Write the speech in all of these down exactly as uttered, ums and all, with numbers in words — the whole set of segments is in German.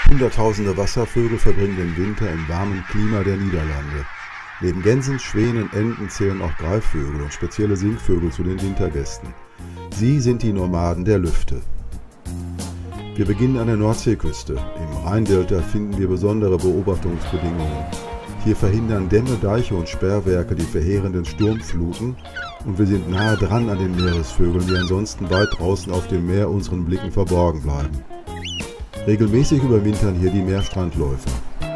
Hunderttausende Wasservögel verbringen den Winter im warmen Klima der Niederlande. Neben Gänsen, Schwänen, Enten zählen auch Greifvögel und spezielle Singvögel zu den Wintergästen. Sie sind die Nomaden der Lüfte. Wir beginnen an der Nordseeküste. Im Rheindelta finden wir besondere Beobachtungsbedingungen. Hier verhindern Dämme, Deiche und Sperrwerke die verheerenden Sturmfluten und wir sind nahe dran an den Meeresvögeln, die ansonsten weit draußen auf dem Meer unseren Blicken verborgen bleiben. Regelmäßig überwintern hier die Meerstrandläufer.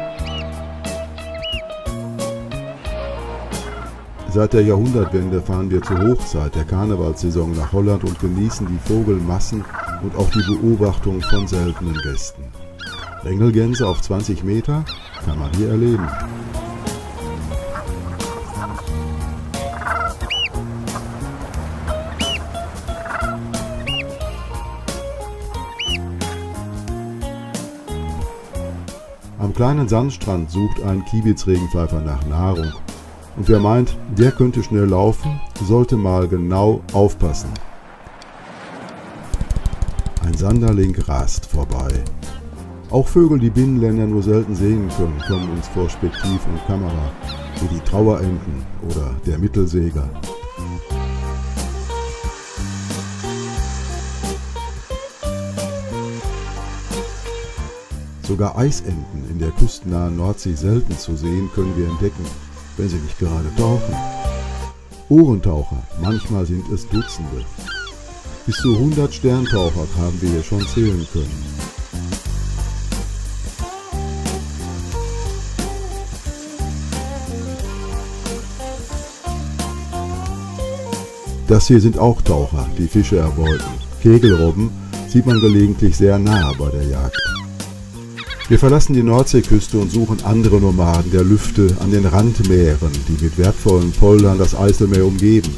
Seit der Jahrhundertwende fahren wir zur Hochzeit der Karnevalssaison nach Holland und genießen die Vogelmassen und auch die Beobachtung von seltenen Gästen. Ringelgänse auf zwanzig Meter kann man hier erleben. Am kleinen Sandstrand sucht ein Kiebitz-Regenpfeifer nach Nahrung. Und wer meint, der könnte schnell laufen, sollte mal genau aufpassen. Ein Sanderling rast vorbei. Auch Vögel, die Binnenländer nur selten sehen können, kommen uns vor Spektiv und Kamera, wie die Trauerenten oder der Mittelseeger. Sogar Eisenten in der küstennahen Nordsee selten zu sehen, können wir entdecken, wenn sie nicht gerade tauchen. Ohrentaucher, manchmal sind es Dutzende. Bis zu hundert Sterntaucher haben wir hier schon zählen können. Das hier sind auch Taucher, die Fische erbeuten. Kegelrobben sieht man gelegentlich sehr nah bei der Jagd. Wir verlassen die Nordseeküste und suchen andere Nomaden der Lüfte an den Randmeeren, die mit wertvollen Poldern das Eiselmeer umgeben.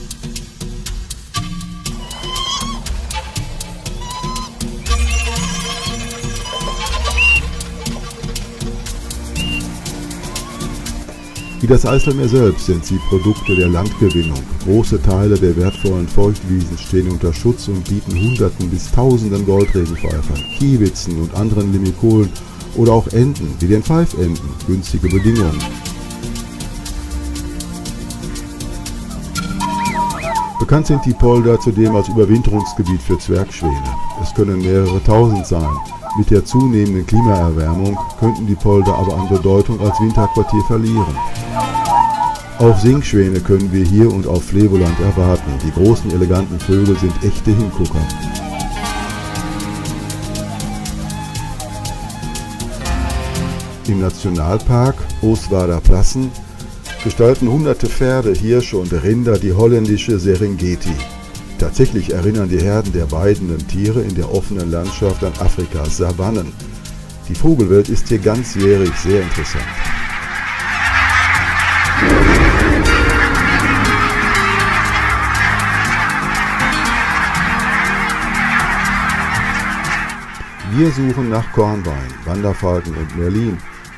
Wie das Eiselmeer selbst sind sie Produkte der Landgewinnung. Große Teile der wertvollen Feuchtwiesen stehen unter Schutz und bieten Hunderten bis Tausenden Goldregenpfeifern, Kiebitzen und anderen Limikolen oder auch Enten, wie den Pfeifenten, günstige Bedingungen. Bekannt sind die Polder zudem als Überwinterungsgebiet für Zwergschwäne. Es können mehrere tausend sein. Mit der zunehmenden Klimaerwärmung könnten die Polder aber an Bedeutung als Winterquartier verlieren. Auch Singschwäne können wir hier und auf Flevoland erwarten. Die großen, eleganten Vögel sind echte Hingucker. Im Nationalpark Oostvaarder Plassen gestalten hunderte Pferde, Hirsche und Rinder die holländische Serengeti. Tatsächlich erinnern die Herden der weidenden Tiere in der offenen Landschaft an Afrikas Savannen. Die Vogelwelt ist hier ganzjährig sehr interessant. Wir suchen nach Kornwein, Wanderfalken und Merlin.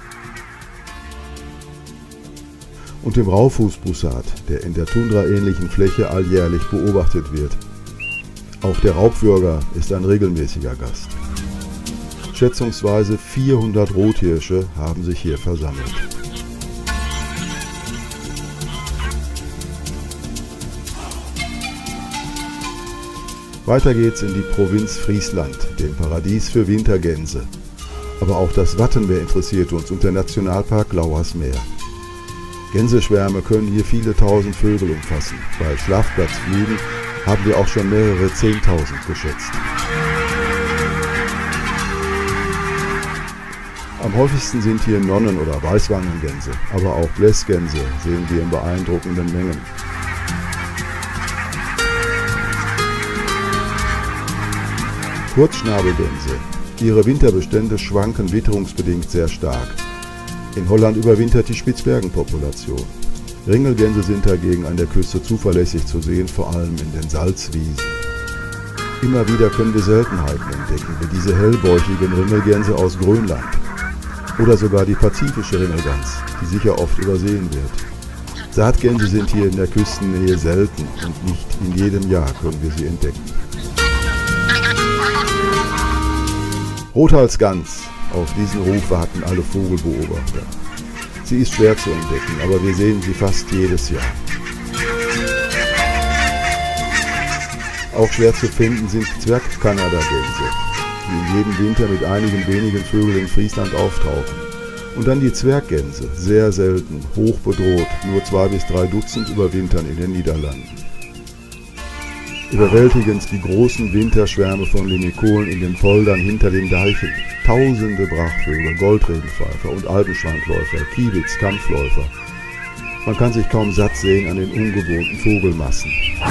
Und dem Raufußbussard, der in der tundraähnlichen Fläche alljährlich beobachtet wird. Auch der Raubwürger ist ein regelmäßiger Gast. Schätzungsweise vierhundert Rothirsche haben sich hier versammelt. Weiter geht's in die Provinz Friesland, dem Paradies für Wintergänse. Aber auch das Wattenmeer interessiert uns und der Nationalpark Lauersmeer. Gänseschwärme können hier viele tausend Vögel umfassen. Bei Schlafplatzflügen haben wir auch schon mehrere zehntausend geschätzt. Am häufigsten sind hier Nonnen- oder Weißwangengänse, aber auch Blässgänse sehen wir in beeindruckenden Mengen. Kurzschnabelgänse. Ihre Winterbestände schwanken witterungsbedingt sehr stark. In Holland überwintert die Spitzbergenpopulation. Ringelgänse sind dagegen an der Küste zuverlässig zu sehen, vor allem in den Salzwiesen. Immer wieder können wir Seltenheiten entdecken, wie diese hellbäuchigen Ringelgänse aus Grönland. Oder sogar die pazifische Ringelgans, die sicher oft übersehen wird. Saatgänse sind hier in der Küstennähe selten und nicht in jedem Jahr können wir sie entdecken. Rothalsgans, Auf diesen Ruf warten alle Vogelbeobachter. Sie ist schwer zu entdecken, aber wir sehen sie fast jedes Jahr. Auch schwer zu finden sind Zwerg-Kanadagänse, die in jedem Winter mit einigen wenigen Vögeln in Friesland auftauchen. Und dann die Zwerggänse, sehr selten, hoch bedroht, nur zwei bis drei Dutzend überwintern in den Niederlanden. Überwältigend die großen Winterschwärme von Limikolen in den Poldern hinter den Deichen. Tausende Brachvögel, Goldregenpfeifer und Alpenschweinläufer, Kiebitz, Kampfläufer. Man kann sich kaum satt sehen an den ungewohnten Vogelmassen.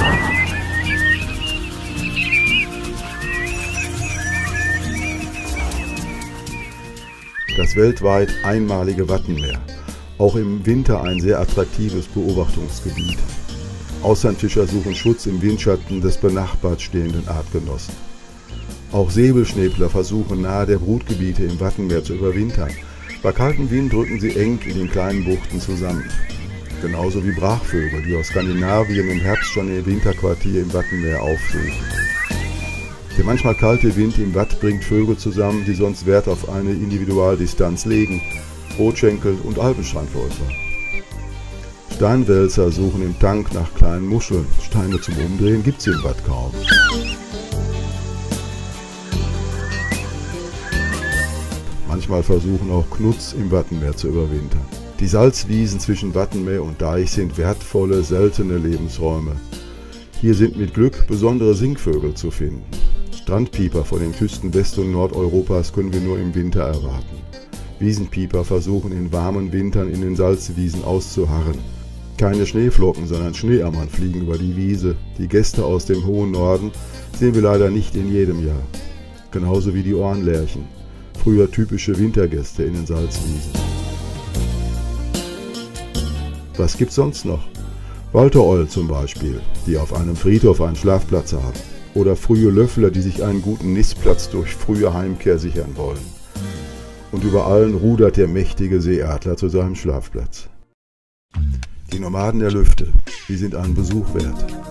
Das weltweit einmalige Wattenmeer. Auch im Winter ein sehr attraktives Beobachtungsgebiet. Auslandfischer suchen Schutz im Windschatten des benachbart stehenden Artgenossen. Auch Säbelschnäbler versuchen nahe der Brutgebiete im Wattenmeer zu überwintern. Bei kaltem Wind drücken sie eng in den kleinen Buchten zusammen. Genauso wie Brachvögel, die aus Skandinavien im Herbst schon ihr Winterquartier im Wattenmeer aufsuchen. Der manchmal kalte Wind im Watt bringt Vögel zusammen, die sonst Wert auf eine Individualdistanz legen, Rotschenkel und Alpenstrandläufer. Steinwälzer suchen im Tank nach kleinen Muscheln, Steine zum Umdrehen gibt's im Watt kaum. Manchmal versuchen auch Knutz im Wattenmeer zu überwintern. Die Salzwiesen zwischen Wattenmeer und Deich sind wertvolle, seltene Lebensräume. Hier sind mit Glück besondere Singvögel zu finden. Strandpieper von den Küsten West- und Nordeuropas können wir nur im Winter erwarten. Wiesenpieper versuchen in warmen Wintern in den Salzwiesen auszuharren. Keine Schneeflocken, sondern Schneeammern fliegen über die Wiese. Die Gäste aus dem hohen Norden sehen wir leider nicht in jedem Jahr. Genauso wie die Ohrenlärchen, früher typische Wintergäste in den Salzwiesen. Was gibt's sonst noch? Waltereulen zum Beispiel, die auf einem Friedhof einen Schlafplatz haben. Oder frühe Löffler, die sich einen guten Nistplatz durch frühe Heimkehr sichern wollen. Und über allen rudert der mächtige Seeadler zu seinem Schlafplatz. Die Nomaden der Lüfte, die sind einen Besuch wert.